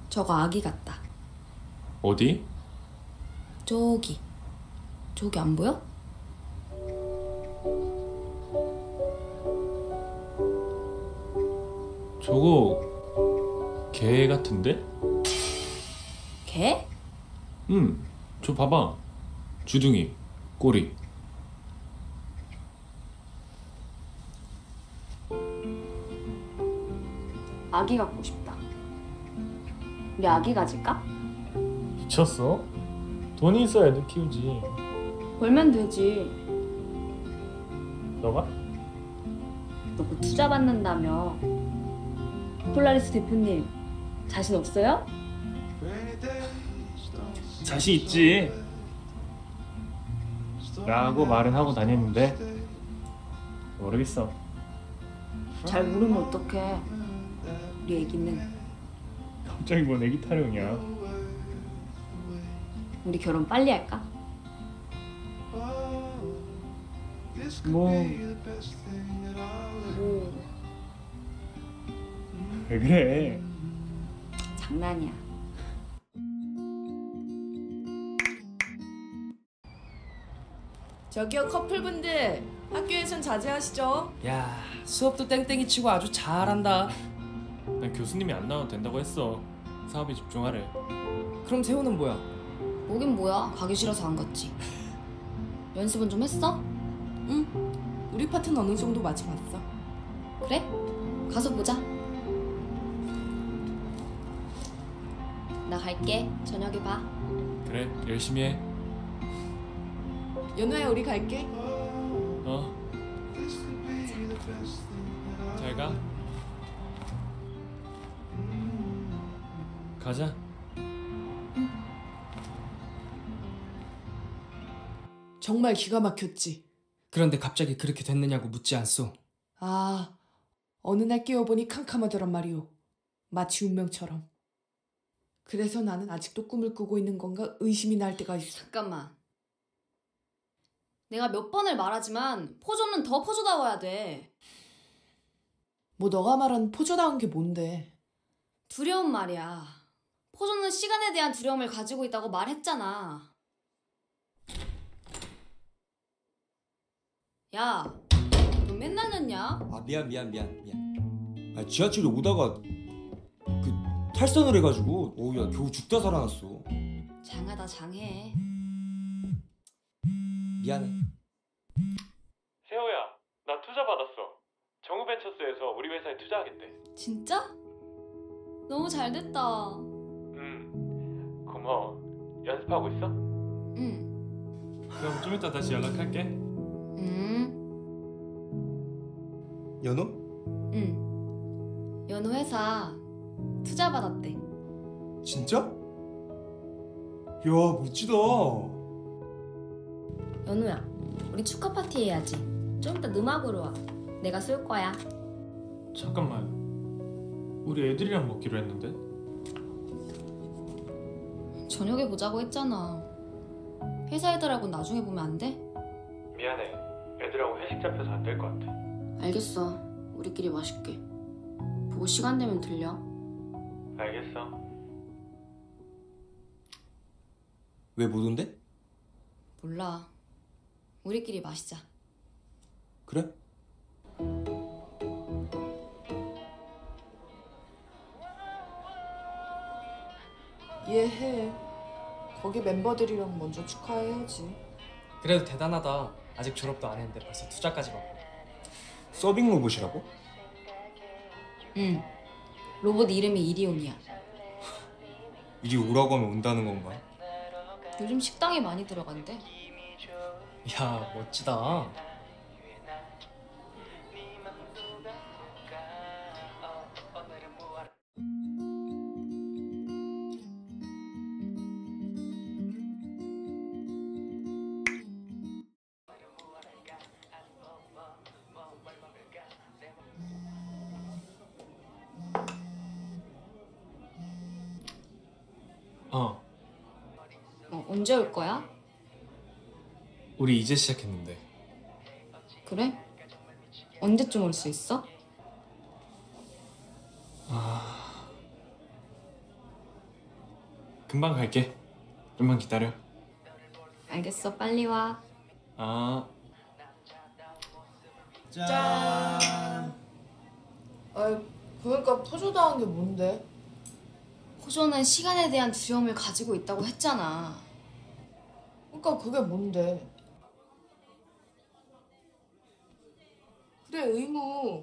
저거 아기 같다. 어디? 저기 안 보여? 저거 개 같은데? 개? 저 봐봐. 주둥이, 꼬리. 아기 갖고 싶다. 우리 아기 가질까? 미쳤어? 돈이 있어야 애들 키우지. 벌면 되지. 너가? 너 그 투자 받는다며. 폴라리스 대표님 자신 없어요? 자신 있지. 라고 말은 하고 다녔는데 모르겠어. 잘 모르면 어떡해. 우리 애기는. 갑자기 뭔 애기 타령이야. 우리 결혼 빨리 할까? 뭐... 뭐 왜 그래? 장난이야. 저기요 커플분들 학교에선 자제하시죠. 야, 수업도 땡땡이 치고 아주 잘한다. 난 교수님이 안 나와도 된다고 했어. 사업에 집중하래. 그럼 세호는 뭐야? 뭐긴 뭐야. 가기 싫어서 안 갔지. 연습은 좀 했어? 응. 우리 파트는 어느 정도 맞춰봤어. 그래? 가서 보자. 나 갈게. 저녁에 봐. 그래, 열심히 해. 연우야 우리 갈게. 어. 잘 가. 가자. 정말 기가 막혔지. 그런데 갑자기 그렇게 됐느냐고 묻지 않소. 아, 어느 날 깨어보니 캄캄하더란 말이오. 마치 운명처럼. 그래서 나는 아직도 꿈을 꾸고 있는 건가 의심이 날 때가 있어. 잠깐만. 내가 몇 번을 말하지만 포조는 더 포조다워야 돼. 뭐 너가 말한 포조다운 게 뭔데? 두려움 말이야. 포조는 시간에 대한 두려움을 가지고 있다고 말했잖아. 야, 너 맨날 늦냐? 아 미안. 아 지하철에 오다가 그 탈선을 해가지고 오야 겨우 죽다 살아났어. 장하다 장해. 미안해. 세호야, 나 투자 받았어. 정우벤처스에서 우리 회사에 투자하겠대. 진짜? 너무 잘 됐다. 고마워. 연습하고 있어? 응. 그럼 좀 이따 다시 연락할게. 연호? 응. 연우 회사 투자 받았대. 진짜? 야 멋지다. 연우야, 우리 축하 파티 해야지. 좀 이따 음악으로 와. 내가 쏠 거야. 잠깐만. 우리 애들이랑 먹기로 했는데? 저녁에 보자고 했잖아. 회사 애들하고는 나중에 보면 안 돼? 미안해. 애들하고 회식 잡혀서 안 될 것 같아. 알겠어. 우리끼리 맛있게. 보고 시간 되면 들려. 알겠어. 왜 못 온대? 몰라. 우리끼리 마시자. 그래? 이해해. 거기 멤버들이랑 먼저 축하해야지. 그래도 대단하다. 아직 졸업도 안 했는데 벌써 투자까지 받고. 서빙 로봇이라고? 응. 로봇 이름이 이리온이야. 이리 오라고 하면 온다는 건가? 요즘 식당에 많이 들어간대. 야, 멋지다. 언제 올 거야? 우리 이제 시작했는데. 그래? 언제쯤 올 수 있어? 금방 갈게. 좀만 기다려. 알겠어, 빨리 와. 아. 짠. 아이, 그러니까 포조당한 게 뭔데? 포조는 시간에 대한 두려움을 가지고 있다고 했잖아. 그러니까 그게 뭔데? 그래, 의무.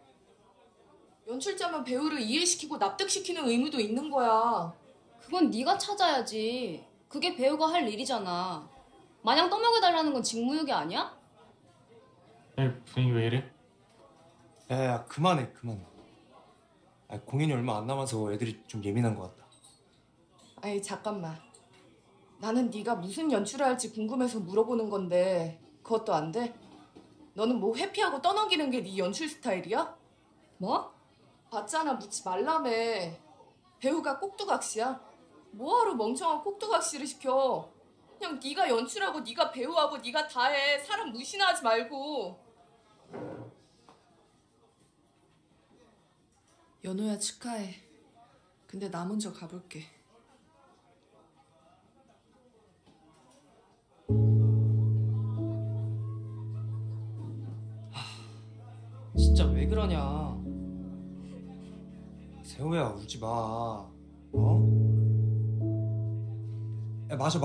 연출자면 배우를 이해시키고 납득시키는 의무도 있는 거야. 그건 네가 찾아야지. 그게 배우가 할 일이잖아. 마냥 떠먹여달라는 건 직무유기 아니야? 내일 분위기 왜 이래? 야, 그만해. 공연이 얼마 안 남아서 애들이 좀 예민한 것 같다. 아니, 잠깐만. 나는 네가 무슨 연출을 할지 궁금해서 물어보는 건데 그것도 안 돼? 너는 뭐 회피하고 떠넘기는 게 네 연출 스타일이야? 뭐? 봤잖아, 묻지 말라며. 배우가 꼭두각시야. 뭐하러 멍청한 꼭두각시를 시켜. 그냥 네가 연출하고 네가 배우하고 네가 다 해. 사람 무시나 하지 말고. 연호야, 축하해. 근데 나 먼저 가볼게. 진짜 왜 그러냐? 세호야, 울지 마. 어? 야, 마셔.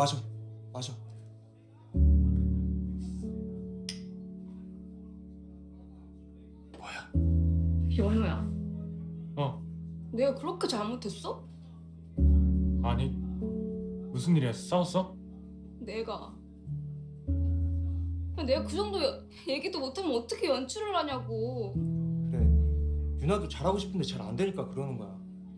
뭐야? 연우야, 어. 내가 그렇게 잘못했어? 아니. 무슨 일이야? 싸웠어? 내가 그 정도 얘기도 못하면 어떻게 연출을 하냐고. 그래, 유나도 잘하고 싶은데 잘 안 되니까 그러는 거야.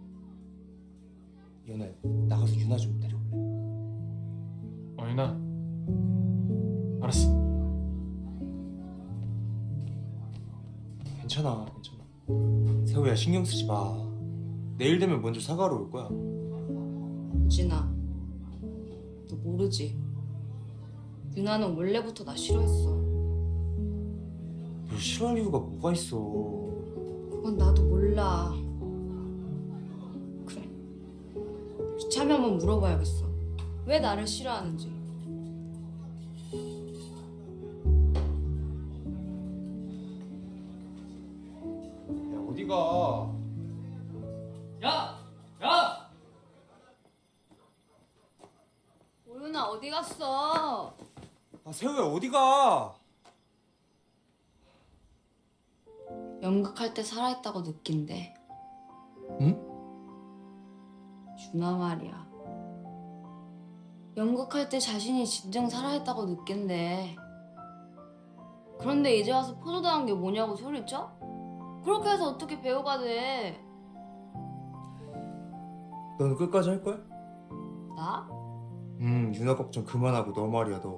연아, 나가서 유나 좀 데려올래? 유나. 알았어. 괜찮아. 세호야, 신경 쓰지 마. 내일 되면 먼저 사과하러 올 거야. 유진아, 너 모르지? 유나는 원래부터 나 싫어했어. 뭘 싫어할 이유가 뭐가 있어. 그건 나도 몰라. 그래, 이참에 한번 물어봐야겠어. 왜 나를 싫어하는지. 야, 어디가? 야! 야! 오윤아, 어디 갔어? 아, 세호야, 어디가? 연극할 때 살아있다고 느낀대. 응? 유나 말이야. 연극할 때 자신이 진정 살아있다고 느낀대. 그런데 이제 와서 포조당한 게 뭐냐고 소리쳐? 그렇게 해서 어떻게 배우가 돼? 너는 끝까지 할 거야? 나? 유나 걱정 그만하고 너 말이야, 너.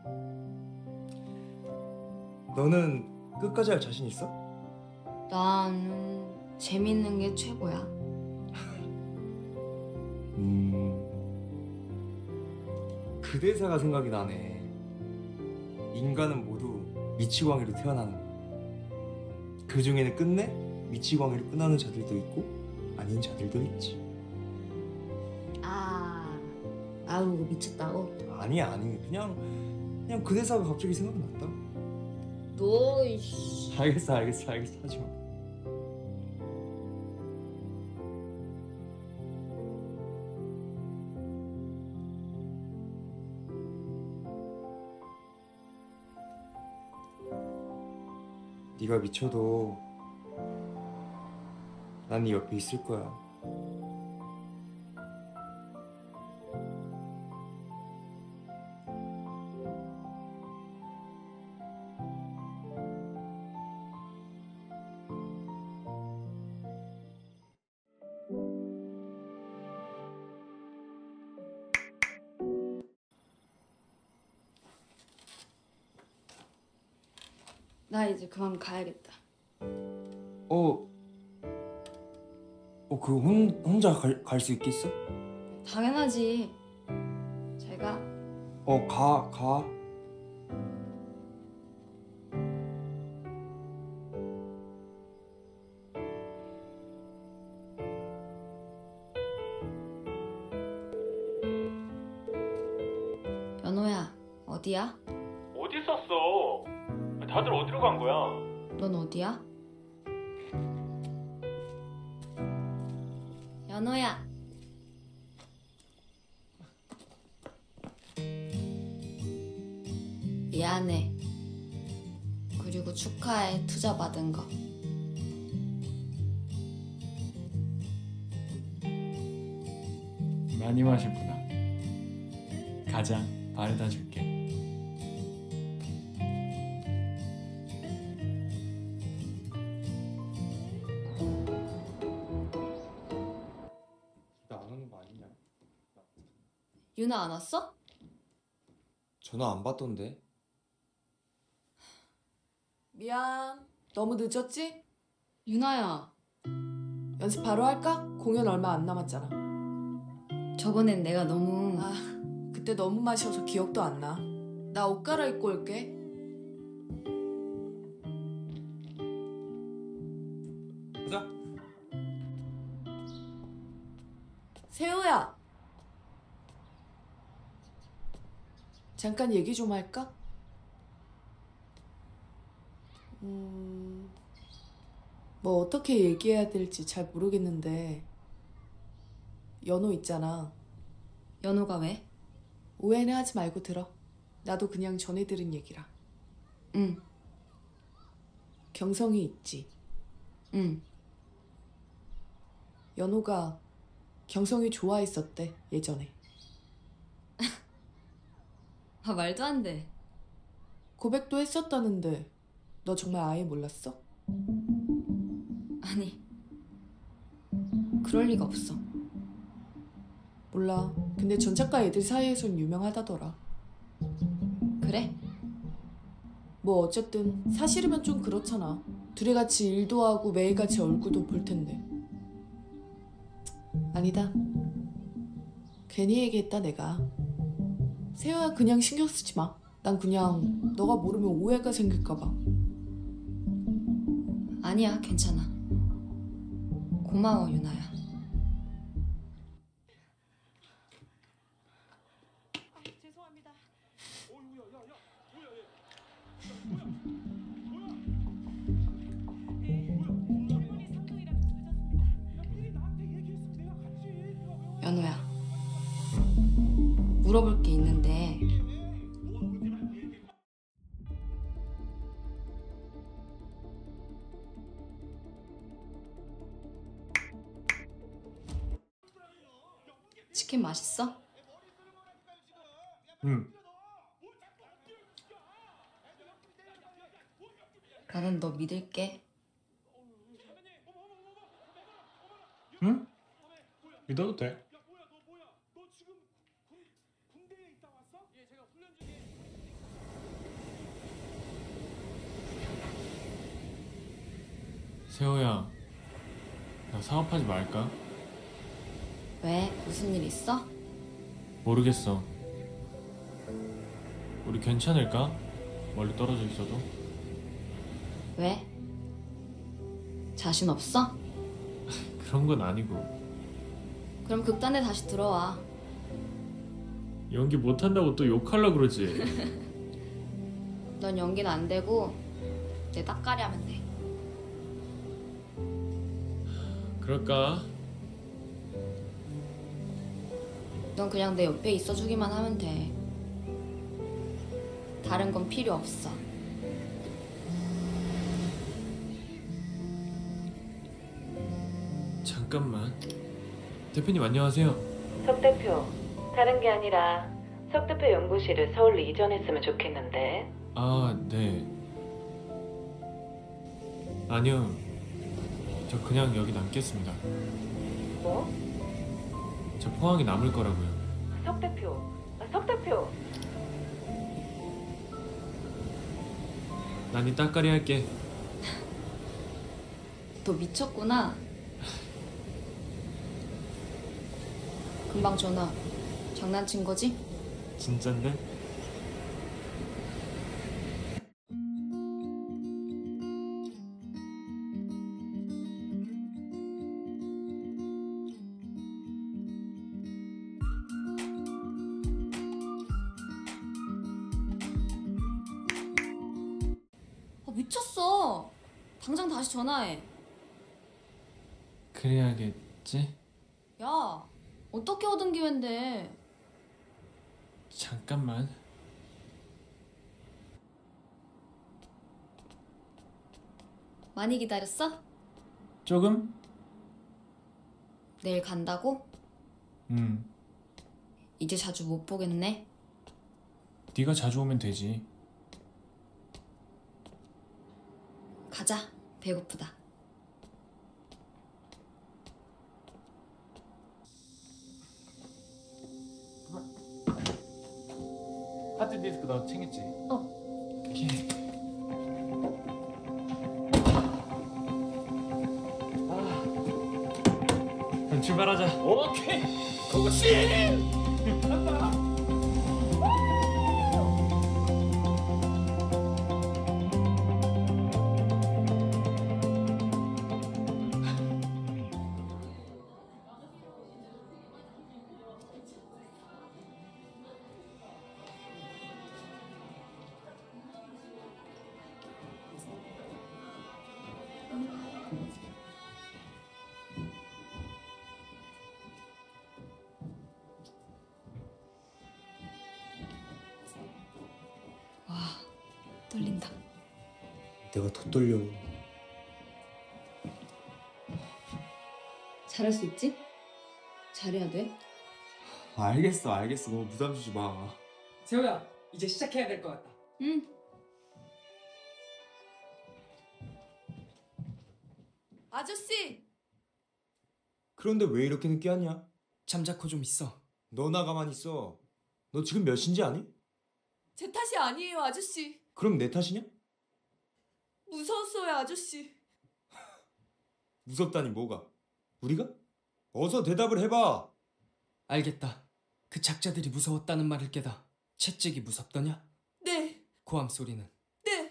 너는 끝까지 할 자신 있어? 나는 재밌는 게 최고야. 그 대사가 생각이 나네. 인간은 모두 미치광이로 태어나는 거. 그 중에는 끝내 미치광이로 끝나는 자들도 있고 아닌 자들도 있지. 아우, 미쳤다고? 아니, 그냥 그 대사가 갑자기 생각이 났다. 너, 이씨. 알겠어, 하지 마. 네가 미쳐도 난 네 옆에 있을 거야. 나 이제 그만 가야겠다. 혼자 갈 수 있겠어? 당연하지. 잘 가. 가. 어디야? 어디 있었어? 다들 어디로 간 거야? 넌 어디야? 연호야. 미안해. 그리고 축하해, 투자 받은 거. 많이 마셨구나. 가자, 바래다 줄게. 나 안 오는 거 아니냐? 유나 안 왔어? 전화 안 받던데. 미안. 너무 늦었지? 유나야. 연습 바로 할까? 공연 얼마 안 남았잖아. 저번엔 내가 너무... 아, 그때 너무 마셔서 기억도 안 나. 나 옷 갈아입고 올게. 가자. 세호야. 잠깐 얘기 좀 할까? 뭐 어떻게 얘기해야 될지 잘 모르겠는데 연호 있잖아. 연호가 왜? 오해는 하지 말고 들어. 나도 그냥 전해 들은 얘기라. 응. 경성이 있지. 응. 연호가 경성이 좋아했었대, 예전에. 아, 말도 안 돼. 고백도 했었다는데 너 정말 아예 몰랐어? 아니, 그럴 리가 없어. 몰라. 근데 전 작가 애들 사이에선 유명하다더라. 그래? 뭐 어쨌든 사실이면 좀 그렇잖아. 둘이 같이 일도 하고 매일같이 얼굴도 볼 텐데. 아니다. 괜히 얘기했다 내가. 세호야 그냥 신경 쓰지 마. 난 그냥 너가 모르면 오해가 생길까 봐. 아니야, 괜찮아. 고마워, 유나야. 죄송합니다. 연호야. 물어볼 게 있는데 치킨 맛있어? 응. 나는 너 믿을게. 응? 믿어도 돼. 세호야, 나 사업하지 말까? 왜? 무슨 일 있어? 모르겠어. 우리 괜찮을까? 멀리 떨어져 있어도. 왜? 자신 없어? 그런 건 아니고. 그럼 극단에 다시 들어와. 연기 못한다고 또 욕하려 그러지. 넌 연기는 안 되고 내 따까리 하면 돼. 그럴까? 넌 그냥 내 옆에 있어주기만 하면 돼. 다른 건 필요 없어. 잠깐만. 대표님 안녕하세요. 석 대표, 다른 게 아니라 석 대표 연구실을 서울로 이전했으면 좋겠는데. 아, 네. 아니요. 저 그냥 여기 남겠습니다. 뭐? 저 포항이 남을 거라고요. 석 대표, 석 대표. 난 이 따까리 할게. 너 미쳤구나. 금방 전화. 장난친 거지? 진짠데? 당장 다시 전화해. 그래야겠지? 야, 어떻게 얻은 기회인데. 잠깐만. 많이 기다렸어? 조금? 내일 간다고? 응. 이제 자주 못 보겠네. 네가 자주 오면 되지. 가자. 배고프다. 하드디스크 너 챙겼지? 오케이. 그럼 출발하자. 오케이. 고고씨. 떨린다. 내가 더 떨려. 잘할 수 있지? 잘해야 돼. 알겠어. 너무 부담 주지 마. 세호야, 이제 시작해야 될 것 같다. 응. 아저씨! 그런데 왜 이렇게 늦게 왔냐? 잠자코 좀 있어. 너나 가만히 있어. 너 지금 몇 시인지 아니? 제 탓이 아니에요, 아저씨. 그럼 내 탓이냐? 무서웠어요, 아저씨. 무섭다니 뭐가? 우리가? 어서 대답을 해봐. 알겠다. 그 작자들이 무서웠다는 말을 깨다. 채찍이 무섭더냐? 네, 고함 소리는? 네.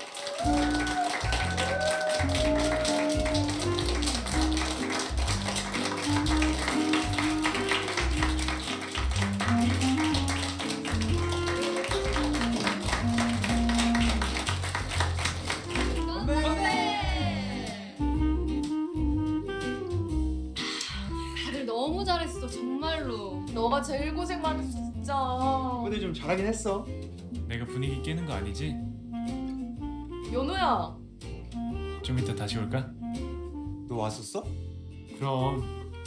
다들 너무 잘했어, 정말로. 너가 제일 고생 많았어, 진짜. 근데 좀 잘하긴 했어. 내가 분위기 깨는 거 아니지? 연우야, 좀 이따 다시 올까? 너 왔었어? 그럼.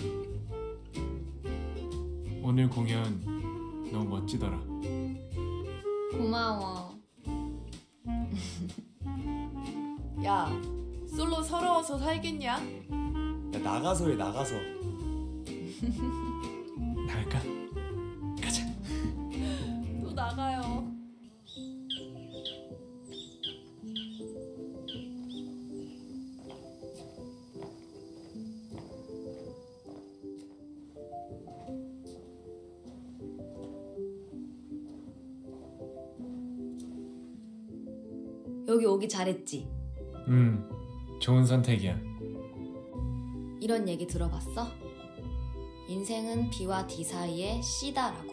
오늘 공연 너무 멋지더라. 고마워. 야, 솔로 서러워서 살겠냐? 야 나가서 해. 나가서. 나갈까? 가자. 또 나가요. 여기 오기 잘했지? 좋은 선택이야. 이런 얘기 들어봤어? 인생은 B와 D 사이의 C다라고.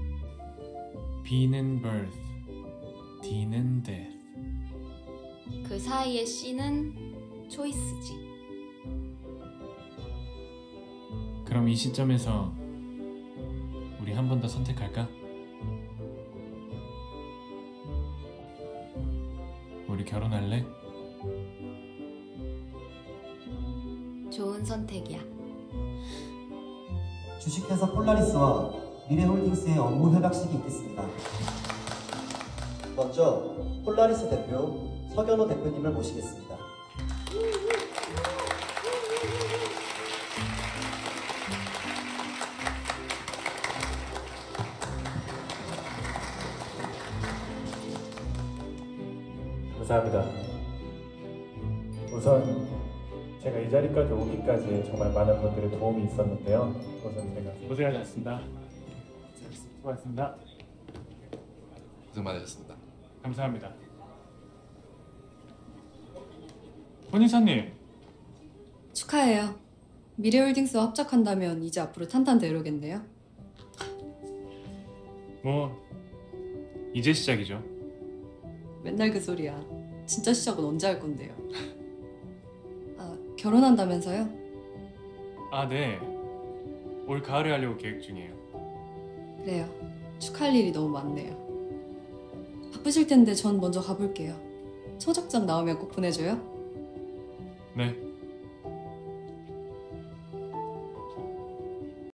B는 birth, D는 death. 그 사이의 C는 초이스지. 그럼 이 시점에서 우리 한 번 더 선택할까? 우리 결혼할래? 좋은 선택이야. 주식회사 폴라리스와 미래홀딩스의 업무 협약식이 있겠습니다. 먼저 폴라리스 대표 서견호 대표님을 모시겠습니다. 감사합니다. 우선 제가 이 자리까지 오기까지 정말 많은 분들의 도움이 있었는데요. 우선 제가 고생하셨습니다. 수고하셨습니다. 고생 많으셨습니다. 감사합니다. 혼이사님, 축하해요. 미래홀딩스와 합작한다면 이제 앞으로 탄탄대로겠네요. 뭐 이제 시작이죠. 맨날 그 소리야. 진짜 시작은 언제 할 건데요? 결혼한다면서요? 아, 네. 올 가을에 하려고 계획 중이에요. 그래요. 축하할 일이 너무 많네요. 바쁘실 텐데 전 먼저 가볼게요. 청첩장 나오면 꼭 보내줘요. 네.